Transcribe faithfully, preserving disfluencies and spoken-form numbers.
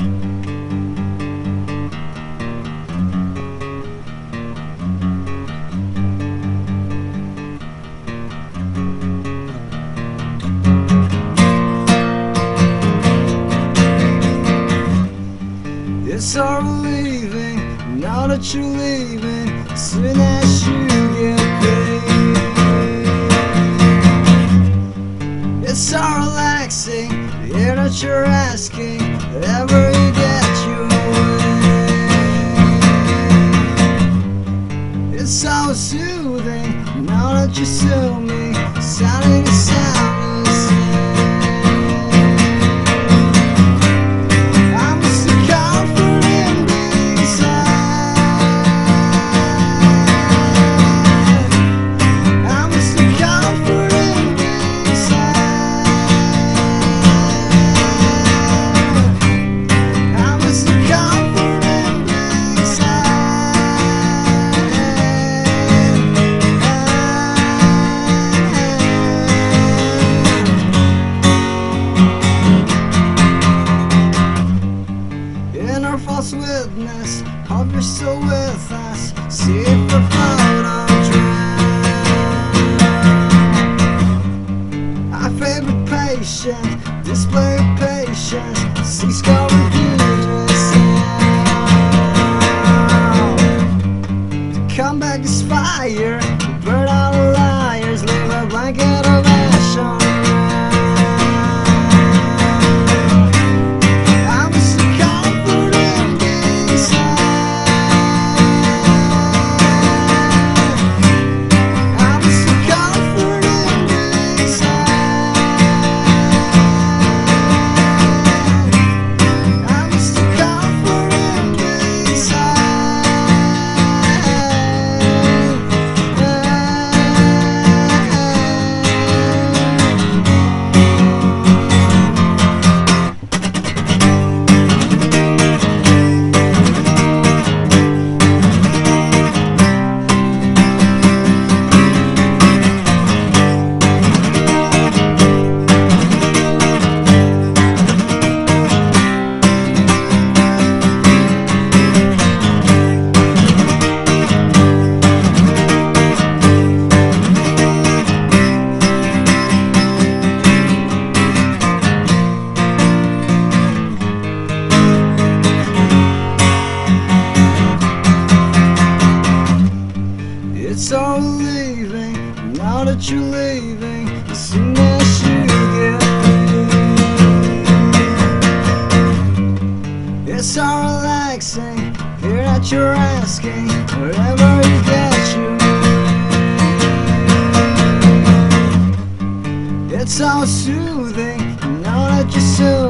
It's hard believing now that you're leaving, soon as you get paid. It's hard relaxing, hear that you're asking, whenever you get your way. It's so soothing now that you sue me, sounding the sound. False witness, hope you're still with us. See if we're photo drown. I favor patient, display of patience. See scar reviews. The comeback is fire, burn out the liars, leave a blanket of ash on. It's all leaving, now that you're leaving, as soon as you get paid. It's all relaxing, hear that you're asking, wherever you get you. It's all soothing, now that you're soothing.